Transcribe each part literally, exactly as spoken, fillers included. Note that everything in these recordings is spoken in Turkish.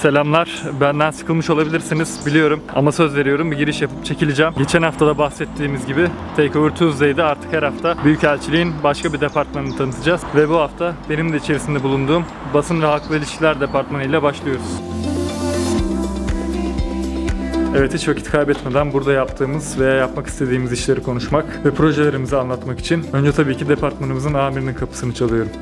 Selamlar. Benden sıkılmış olabilirsiniz biliyorum ama söz veriyorum bir giriş yapıp çekileceğim. Geçen hafta da bahsettiğimiz gibi Takeover Tuesday'de artık her hafta Büyükelçiliğin başka bir departmanını tanıtacağız. Ve bu hafta benim de içerisinde bulunduğum Basın ve Halkla İlişkiler Departmanı ile başlıyoruz. Evet, hiç vakit kaybetmeden burada yaptığımız veya yapmak istediğimiz işleri konuşmak ve projelerimizi anlatmak için önce tabii ki departmanımızın amirinin kapısını çalıyorum.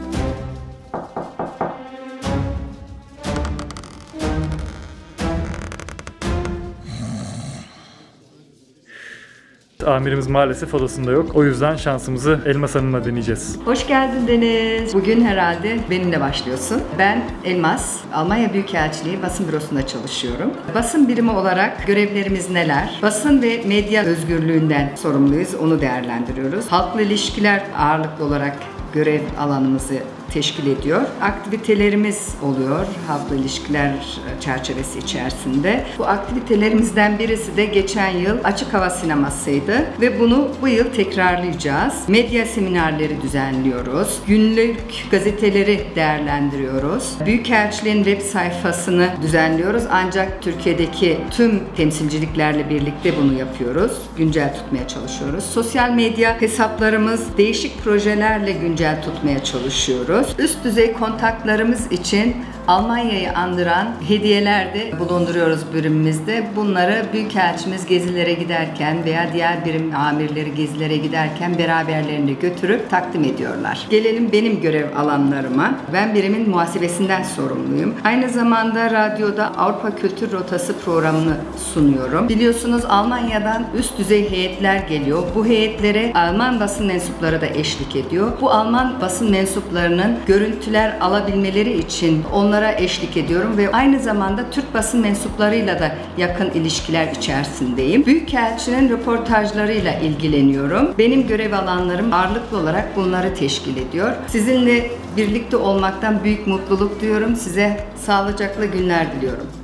Amirimiz maalesef odasında yok. O yüzden şansımızı Elmas Hanım'la deneyeceğiz. Hoş geldin Deniz. Bugün herhalde benimle başlıyorsun. Ben Elmas, Almanya Büyükelçiliği Basın Bürosu'nda çalışıyorum. Basın birimi olarak görevlerimiz neler? Basın ve medya özgürlüğünden sorumluyuz, onu değerlendiriyoruz. Halkla ilişkiler ağırlıklı olarak görev alanımızı teşkil ediyor. Aktivitelerimiz oluyor halkla ilişkiler çerçevesi içerisinde. Bu aktivitelerimizden birisi de geçen yıl açık hava sinemasıydı ve bunu bu yıl tekrarlayacağız. Medya seminerleri düzenliyoruz. Günlük gazeteleri değerlendiriyoruz. Büyükelçiliğin web sayfasını düzenliyoruz. Ancak Türkiye'deki tüm temsilciliklerle birlikte bunu yapıyoruz. Güncel tutmaya çalışıyoruz. Sosyal medya hesaplarımız değişik projelerle güncel tutmaya çalışıyoruz. Üst düzey kontaklarımız için Almanya'yı andıran hediyeler de bulunduruyoruz birimimizde. Bunları Büyükelçimiz gezilere giderken veya diğer birim amirleri gezilere giderken beraberlerinde götürüp takdim ediyorlar. Gelelim benim görev alanlarıma. Ben birimin muhasebesinden sorumluyum. Aynı zamanda radyoda Avrupa Kültür Rotası programını sunuyorum. Biliyorsunuz Almanya'dan üst düzey heyetler geliyor. Bu heyetlere Alman basın mensupları da eşlik ediyor. Bu Alman basın mensuplarının görüntüler alabilmeleri için onlara eşlik ediyorum ve aynı zamanda Türk basın mensuplarıyla da yakın ilişkiler içerisindeyim. Büyükelçinin röportajlarıyla ilgileniyorum. Benim görev alanlarım ağırlıklı olarak bunları teşkil ediyor. Sizinle birlikte olmaktan büyük mutluluk duyuyorum. Size sağlıcakla günler diliyorum.